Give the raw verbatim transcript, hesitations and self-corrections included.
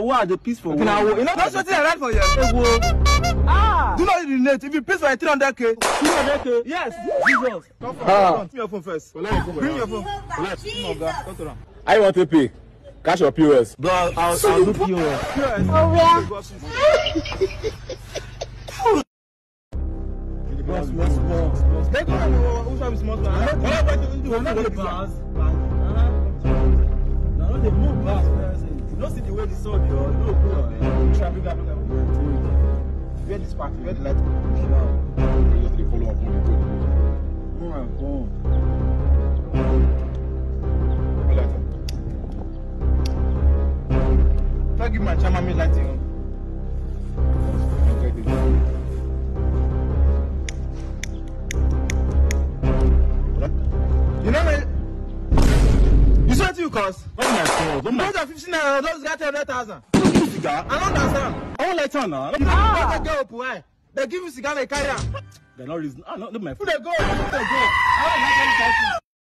what the piece for? Okay, now, you know that's what I write for you. Ah. Do not urinate. If you piss for three hundred K. three hundred K. Yes. Jesus. Come from. Ah. Bring your phone first. Bring your phone. Come to them. I want to pay. Cash or P O S? Bro, I'll, I'll, I'll do P O S. P O S. Oh, yeah. Boss, boss, boss, boss. They go and who shall be small man? What about you do? I'm not the What boss. No, not the move boss. You don't see the way the sun, yo. No, cool. Try bigger, bigger. Where this part? Where the light? You just dey follow up on the code. Come on, come. Try give my chairman me lighting. You know me? You saw what you cost? What's my phone? What's my Those are fifteen naira, those got ten thousand. cigar? I don't understand. I won't let on now. Ah. They go up, why? They give you cigar, they carry am. They're not reason. Ah, no, look my Who phone. they go? Who they go? I don't like any